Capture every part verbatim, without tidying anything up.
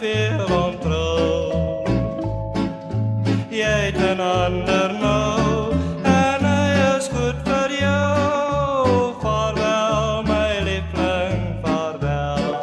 veel ontrouw. Jy het een ander nou, en hy is goed vir jou. Vaarwel my liefling, vaarwel.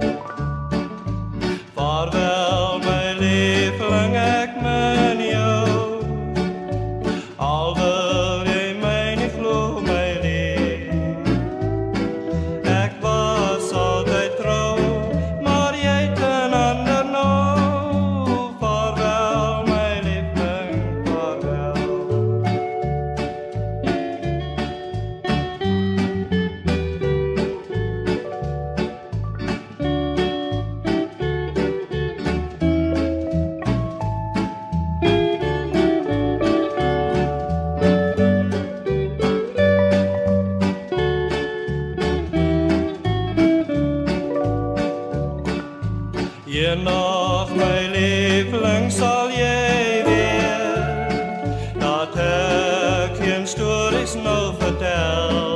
Vaarwel my liefling, ek min jou. Al wil jy my nie glo, my lief. Ek was altyd trouw, maar jy het een ander nou. Vaarwel my liefling, vaarwel. Eendag my liefling sal jy weet, dat ek geen stories nou vertel.